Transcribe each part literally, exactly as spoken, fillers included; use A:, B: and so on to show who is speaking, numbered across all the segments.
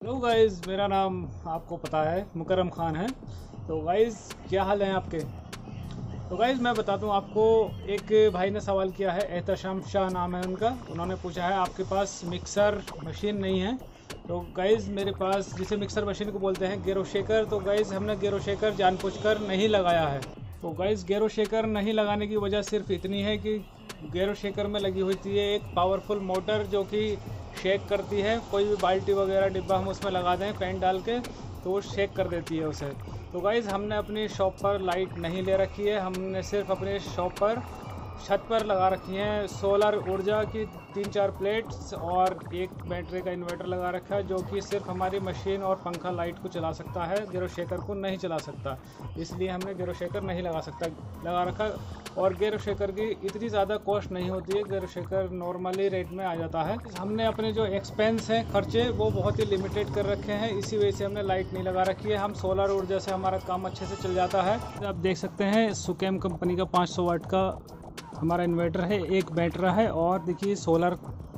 A: Hello guys, मेरा नाम आपको पता है मुकरम खान है। तो गाइस, क्या हाल है आपके। तो गाइस, मैं बताता हूँ आपको। एक भाई ने सवाल किया है, एहतशाम शाह नाम है उनका। उन्होंने पूछा है आपके पास मिक्सर मशीन नहीं है। तो गाइस, मेरे पास, जिसे मिक्सर मशीन को बोलते हैं, गेरो शेकर। तो गाइस, हमने गेरो शेकर जानबूझकर नहीं लगाया है। तो गाइस, गेरो शेकर नहीं लगाने की वजह सिर्फ इतनी है कि गेरो शेकर में लगी हुई थी एक पावरफुल मोटर जो कि शेक करती है। कोई भी बाल्टी वगैरह डिब्बा हम उसमें लगा दें पेंट डाल के तो वो शेक कर देती है उसे। तो गाइज़, हमने अपनी शॉप पर लाइट नहीं ले रखी है। हमने सिर्फ अपने शॉप पर छत पर लगा रखी हैं सोलर ऊर्जा की तीन चार प्लेट्स और एक बैटरी का इन्वर्टर लगा रखा है, जो कि सिर्फ हमारी मशीन और पंखा लाइट को चला सकता है, गेरो शेकर को नहीं चला सकता। इसलिए हमने गेरो शेकर नहीं लगा सकता लगा रखा। और गेरो शेकर की इतनी ज़्यादा कॉस्ट नहीं होती है, गेरो शेकर नॉर्मली रेट में आ जाता है। हमने अपने जो एक्सपेंस हैं, खर्चे, वो बहुत ही लिमिटेड कर रखे हैं। इसी वजह से हमने लाइट नहीं लगा रखी है। हम सोलर ऊर्जा से हमारा काम अच्छे से चल जाता है। आप देख सकते हैं सुकेम कंपनी का पाँच सौ वाट का हमारा इन्वर्टर है, एक बैटरी है और देखिए सोलर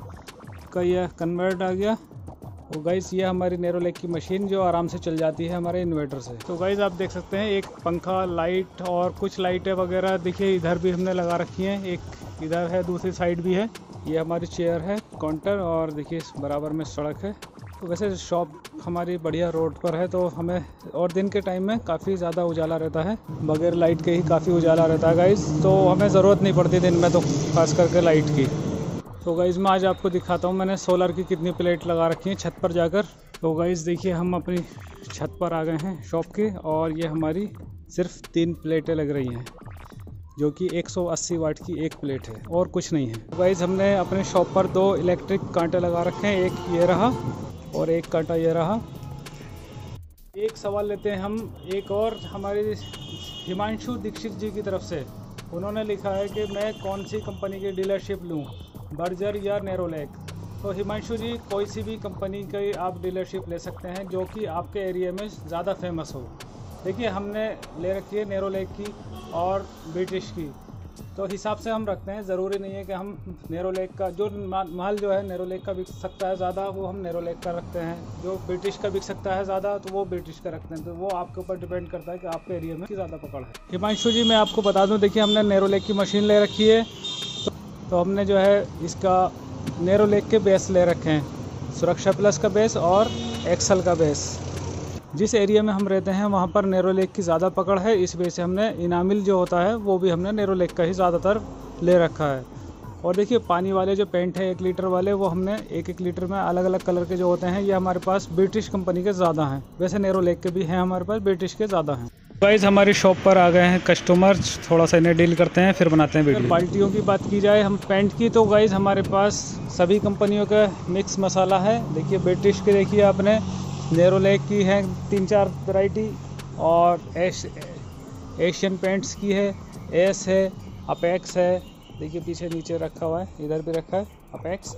A: का यह कन्वर्ट आ गया। तो गाइस, ये हमारी नेरोलैक की मशीन जो आराम से चल जाती है हमारे इन्वर्टर से। तो गाइस, आप देख सकते हैं एक पंखा, लाइट और कुछ लाइटें वगैरह देखिए इधर भी हमने लगा रखी हैं। एक इधर है, दूसरी साइड भी है। ये हमारी चेयर है, काउंटर, और देखिए बराबर में सड़क है। तो वैसे शॉप हमारी बढ़िया रोड पर है, तो हमें और दिन के टाइम में काफ़ी ज़्यादा उजाला रहता है, बगैर लाइट के ही काफ़ी उजाला रहता है गाइस। तो हमें ज़रूरत नहीं पड़ती दिन में तो खास करके लाइट की। तो गाइस, मैं आज आपको दिखाता हूँ मैंने सोलर की कितनी प्लेट लगा रखी है छत पर जाकर। तो गाइस देखिए, हम अपनी छत पर आ गए हैं शॉप के, और ये हमारी सिर्फ तीन प्लेटें लग रही हैं, जो कि एक सौ अस्सी वाट की एक प्लेट है और कुछ नहीं है। तो गाइस, हमने अपने शॉप पर दो इलेक्ट्रिक कांटे लगा रखे हैं, एक ये रहा और एक कांटा ये रहा। एक सवाल लेते हैं हम एक और, हमारे हिमांशु दीक्षित जी की तरफ से। उन्होंने लिखा है कि मैं कौन सी कंपनी की डीलरशिप लूं, बर्जर या नेरोलैक। तो हिमांशु जी, कोई सी भी कंपनी की आप डीलरशिप ले सकते हैं जो कि आपके एरिया में ज़्यादा फेमस हो। देखिए, हमने ले रखी है नेरोलैक की और ब्रिटिश की। तो हिसाब से हम रखते हैं, ज़रूरी नहीं है कि हम नेरोलैक का जो माल जो है नेरोलैक का बिक सकता है ज़्यादा, वो हम नेरोलैक का रखते हैं। जो ब्रिटिश का बिक सकता है ज़्यादा, तो वो ब्रिटिश का रखते हैं। तो वो आपके ऊपर डिपेंड करता है कि आपके एरिया में ज़्यादा पकड़ है। हिमांशु जी, मैं आपको बता दूं, देखिए हमने नेरोलैक की मशीन ले रखी है। तो, तो हमने जो है इसका नेरोलैक के बेस ले रखे हैं, सुरक्षा प्लस का बेस और एक्सल का बेस। जिस एरिया में हम रहते हैं वहाँ पर नेरोलैक की ज़्यादा पकड़ है, इस वजह से हमने इनामिल जो होता है वो भी हमने नेरोलैक का ही ज़्यादातर ले रखा है। और देखिए, पानी वाले जो पेंट है एक लीटर वाले, वो हमने एक एक लीटर में अलग अलग कलर के जो होते हैं, ये हमारे पास ब्रिटिश कंपनी के ज़्यादा हैं। वैसे नेरोलैक के भी हैं हमारे पास, ब्रिटिश के ज़्यादा हैं। गाइस, हमारी शॉप पर आ गए हैं कस्टमर, थोड़ा सा इन्हें डील करते हैं, फिर बनाते हैं वीडियो। बाल्टियों की बात की जाए हम पेंट की, तो गाइस हमारे पास सभी कंपनियों का मिक्स मसाला है। देखिए, ब्रिटिश की देखिए आपने, नेरोलैक की है तीन चार वैरायटी, और एश एशियन पेंट्स की है, एस है, अपेक्स है। देखिए पीछे नीचे रखा हुआ है, इधर भी रखा है अपेक्स।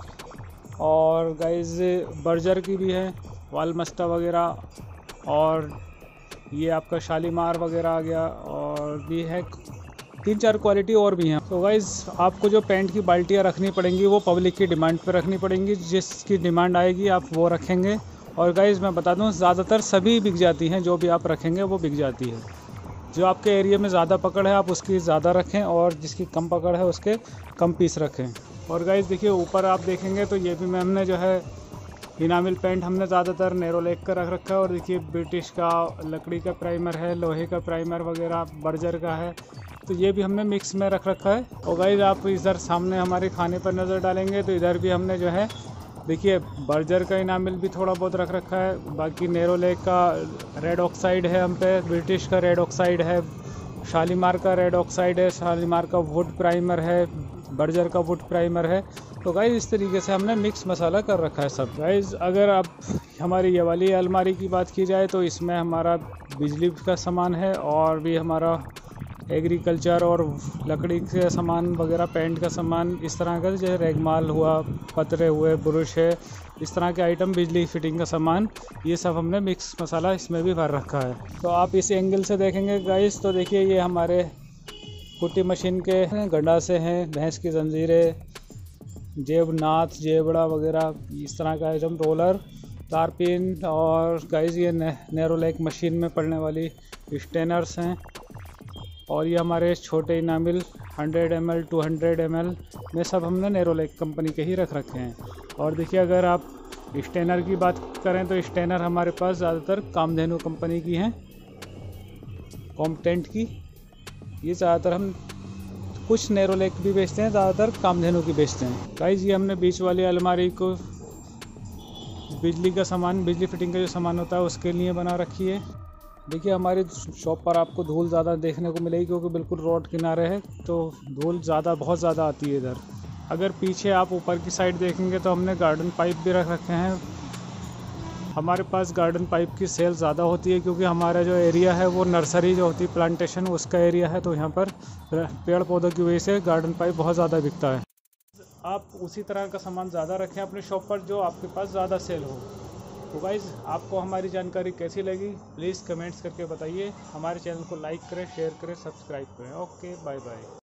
A: और गाइस, बर्जर की भी है, वालमस्टा वगैरह, और ये आपका शालीमार वगैरह आ गया, और भी है तीन चार क्वालिटी और भी हैं। तो गाइस, आपको जो पेंट की बाल्टियाँ रखनी पड़ेंगी वो पब्लिक की डिमांड पर रखनी पड़ेंगी। जिसकी डिमांड आएगी आप वो रखेंगे। और गाइस, मैं बता दूं, ज़्यादातर सभी बिक जाती हैं, जो भी आप रखेंगे वो बिक जाती है। जो आपके एरिया में ज़्यादा पकड़ है आप उसकी ज़्यादा रखें, और जिसकी कम पकड़ है उसके कम पीस रखें। और गाइस देखिए, ऊपर आप देखेंगे तो ये भी मैं हमने जो है इनामिल पेंट हमने ज़्यादातर नेरोलैक का रख रखा है। और देखिए, ब्रिटिश का लकड़ी का प्राइमर है, लोहे का प्राइमर वगैरह बर्जर का है, तो ये भी हमने मिक्स में रख रखा है। और गाइस, आप इधर सामने हमारे खाने पर नज़र डालेंगे तो इधर भी हमने जो है, देखिए, बर्जर का इनामिल भी थोड़ा बहुत रख रखा है। बाकी नेरोलैक का रेड ऑक्साइड है हम पे, ब्रिटिश का रेड ऑक्साइड है, शालीमार का रेड ऑक्साइड है, शालीमार का वुड प्राइमर है, बर्जर का वुड प्राइमर है। तो गाइस, इस तरीके से हमने मिक्स मसाला कर रखा है सब। गाइस, अगर आप हमारी ये वाली अलमारी की बात की जाए तो इसमें हमारा बिजली का सामान है, और भी हमारा एग्रीकल्चर और लकड़ी के सामान वगैरह, पेंट का सामान, इस तरह का, जैसे रेगमाल हुआ, पतरे हुए, ब्रश है, इस तरह के आइटम, बिजली फिटिंग का सामान, ये सब हमने मिक्स मसाला इसमें भी भर रखा है। तो आप इस एंगल से देखेंगे गाइस, तो देखिए ये हमारे कुट्टी मशीन के गंडासे हैं, भैंस की जंजीरें, जेब नाथ, जेबड़ा वगैरह, इस तरह का आइटम, रोलर, तारपीन और गाइस ये ने, नेरोलैक मशीन में पड़ने वाली स्टेनर्स हैं। और ये हमारे छोटे enamel hundred M L two hundred M L में सब हमने नेरोलैक कंपनी के ही रख रखे हैं। और देखिए अगर आप स्टेनर की बात करें तो स्टेनर हमारे पास ज़्यादातर कामधेनु कंपनी की हैं, कॉम्पटेंट की। ये ज़्यादातर हम कुछ नेरोलैक भी बेचते हैं, ज़्यादातर कामधेनु की बेचते हैं। गाइस ये हमने बीच वाली अलमारी को बिजली का सामान, बिजली फिटिंग का जो सामान होता है उसके लिए बना रखी है। देखिए हमारी शॉप पर आपको धूल ज़्यादा देखने को मिलेगी क्योंकि बिल्कुल रोड किनारे है, तो धूल ज़्यादा बहुत ज़्यादा आती है इधर। अगर पीछे आप ऊपर की साइड देखेंगे तो हमने गार्डन पाइप भी रख रखे हैं। हमारे पास गार्डन पाइप की सेल ज़्यादा होती है क्योंकि हमारा जो एरिया है वो नर्सरी जो होती है प्लांटेशन उसका एरिया है, तो यहाँ पर पेड़ पौधों की वजह से गार्डन पाइप बहुत ज़्यादा बिकता है। आप उसी तरह का सामान ज़्यादा रखें अपने शॉप पर जो आपके पास ज़्यादा सेल हो। तो गाइज़ आपको हमारी जानकारी कैसी लगी प्लीज़ कमेंट्स करके बताइए। हमारे चैनल को लाइक करें, शेयर करें, सब्सक्राइब करें। Okay bye bye.